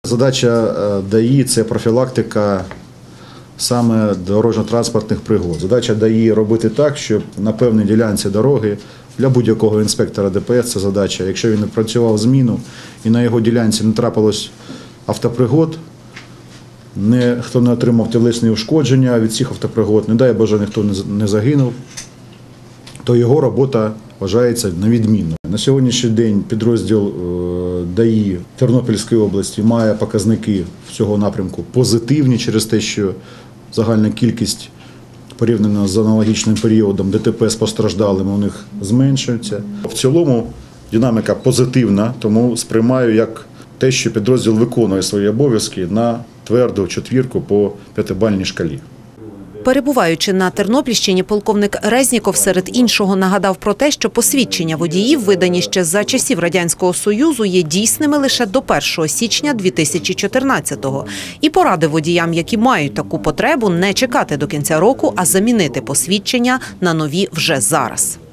Задача ДАІ – це профілактика саме дорожньо-транспортних пригод. Задача ДАІ – робити так, щоб на певній ділянці дороги для будь-якого інспектора ДПС це задача. Якщо він не працював зміну і на його ділянці не трапилось автопригод, хто не отримав тілесні ушкодження від цих автопригод, не дай Боже, ніхто не загинув, то його робота вважається невідмінною. На сьогоднішній день підрозділ ДАІ Тернопільської області має показники в цього напрямку позитивні через те, що загальна кількість порівняно з аналогічним періодом ДТП з постраждалими у них зменшується. В цілому динаміка позитивна, тому сприймаю як те, що підрозділ виконує свої обов'язки на тверду четвірку по 5-бальній шкалі. Перебуваючи на Тернопільщині, полковник Резніков серед іншого нагадав про те, що посвідчення водіїв, видані ще за часів Радянського Союзу, є дійсними лише до 1 січня 2014-го. І порадив водіям, які мають таку потребу, не чекати до кінця року, а замінити посвідчення на нові вже зараз.